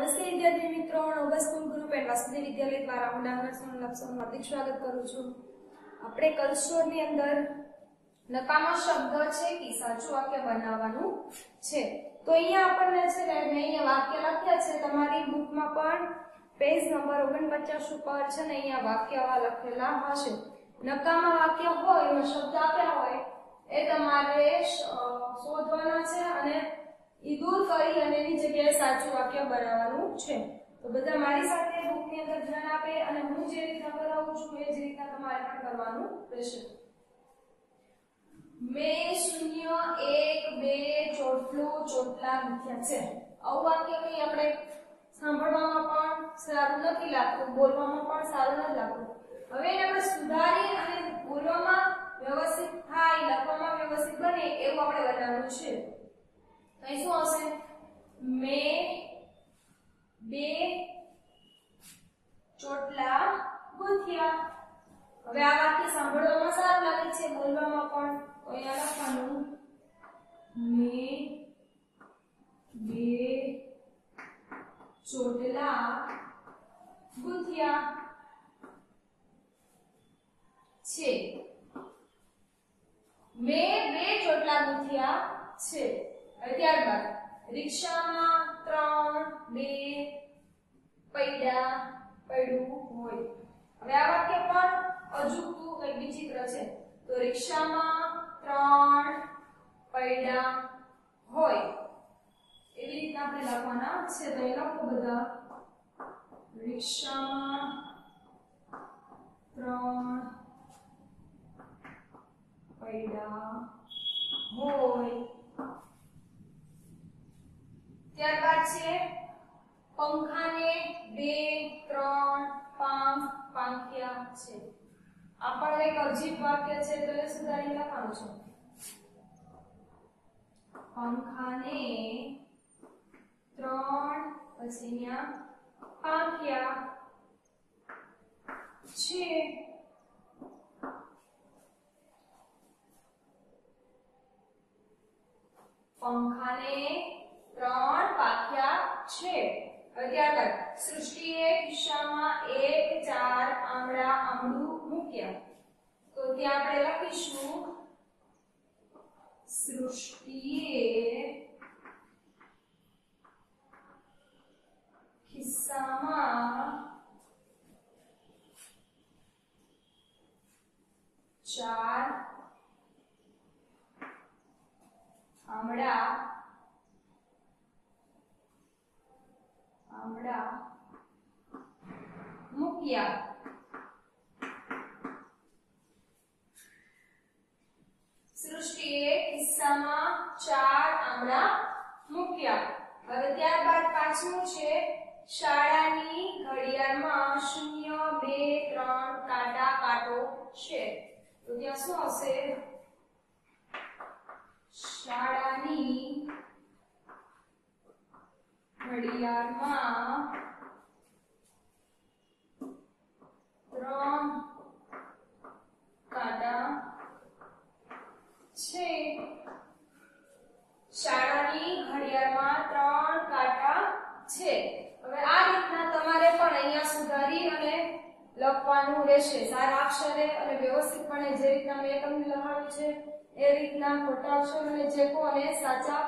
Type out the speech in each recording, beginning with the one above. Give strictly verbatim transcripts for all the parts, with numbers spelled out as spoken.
નમસ્તે વિદ્યાર્થી મિત્રો, noble school group and Vasudev Vidyalaya દ્વારા હું ડાંગર સોનલ આપ સૌનું હાર્દિક સ્વાગત કરું છું. આપણે કલસ્ટોરની અંદર નકામો શબ્દ છે કે સાચું વાક્ય બનાવવાનું છે. તો અહીંયા આપણને છે ને મેં અહીંયા વાક્ય લખ્યા છે. તમારી બુકમાં પણ પેજ નંબર ઓગણપચાસ ઉપર છે ને અહીંયા વાક્ય આવા લખેલા હશે. નકામા વાક્ય હોય એમાં શબ્દ આપ્યા હોય એ તમારે શોધવાના છે અને ઈ દૂર કરી અને એની જગ્યાએ સાચું વાક્ય બનાવવાનું છે. તો બધા મારી સાથે બુકની અંદર ધ્યાન આપે અને હું જે રીતના કરાવું છું એ જ રીતના તમારે પણ કરવાનું રહેશે. મેં શૂન્ય એક બે ચોટલો ચોટલા લખ્યા છે. આવું વાક્ય કઈ આપણે સાંભળવામાં પણ સારું નથી લાગતું, બોલવામાં પણ સારું નથી લાગતું. હવે એને આપણે સુધારી અને બોલવામાં વ્યવસ્થિત થાય, લખવામાં વ્યવસ્થિત બને એવું આપણે બનાવવાનું છે. અહીં શું આવશે? મેં બે ચોટલા ગૂંથ્યા. હવે આ વાક્ય સાંભળવામાં સારું લાગે છે, બોલવામાં પણ. તો અહીંયા લખવાનું મેં બે ચોટલા ગૂંથ્યા છે. મેં બે ચોટલા ગૂંથ્યા છે. ત્યારબાદ રિક્ષામાં ત્રણ બે પૈડા પડ્યું હોય. હવે આ વાક્ય પણ અજુગતું કંઈક વિચિત્ર છે. તો રિક્ષામાં ત્રણ પૈડા હોય એવી રીતના આપણે લખવાના છે. તો એ લખો બધા. રિક્ષામાં ત્રણ પૈડા હોય. ત્યારબાદ છે પંખાને બે ત્રણ પાંખ પાંખ્યા છે. આ પણ એક અજીબ વાક્ય છે, તો એ સુધારી લખવાનું છે. પંખાને ત્રણ પછી અહીંયા પાંખ્યા છે. પંખાને ત્રણ પાંખ્યા છે. હવે ત્યારબાદ સૃષ્ટિએ ખિસ્સામાં એક ચાર આમળા આમળું મૂક્યા. તો ત્યાં આપણે લખીશું સૃષ્ટિએ ખિસ્સામાં ચાર આમળા આમળા મૂક્યા. સૃષ્ટિએ ખિસ્સામાં ચાર આમળા મૂક્યા. હવે ત્યારબાદ પાંચમું છે શાળાની ઘડિયાળમાં શૂન્ય બે ત્રણ કાંટા કાંટો છે. તો ત્યાં શું હશે? શાળાની ઘડિયાળમાં ત્રણ કાંટા છે. શાળાની ઘડિયાળમાં ત્રણ કાંટા છે. હવે આ રીતના તમારે પણ અહીંયા સુધારી અને લખવાનું રહેશે. સારા અક્ષરે અને વ્યવસ્થિતપણે જે રીતના મેં તમને લખાવ્યું છે એ રીતના ખોટા અક્ષરોને ચેકો અને સાચા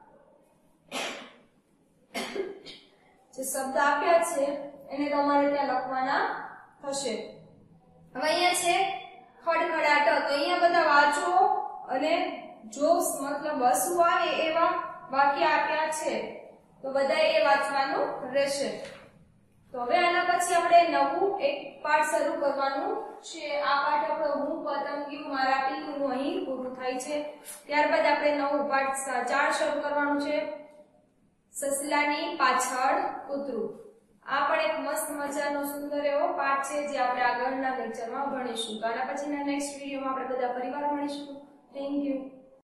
જે શબ્દ આપ્યા છે એને તમારે ત્યાં લખવાના થશે. હવે અહીંયા છે ખડખડાટ. તો અહીંયા બધા વાંચો અને જો મતલબ હસવું આવે એવા વાક્ય આપ્યા છે તો બધા એ વાંચવાનું રહેશે. તો હવે આના પછી આપણે નવું એક પાઠ શરૂ કરવાનું છે. આ પાઠ આપણો હું પતંગિયું મારા પિલ્લુનું અહીં પૂરું થાય છે. ત્યારબાદ આપણે નવું પાઠ ચાર શરૂ કરવાનું છે. સસલાની પાછળ કૂતરું. આ પણ એક મસ્ત મજાનો સુંદર એવો પાઠ છે જે આપણે આગળના લેક્ચરમાં ભણીશું. તો આના પછીના નેક્સ્ટ વિડીયોમાં આપણે બધા પરિવાર ભણીશું. Thank you.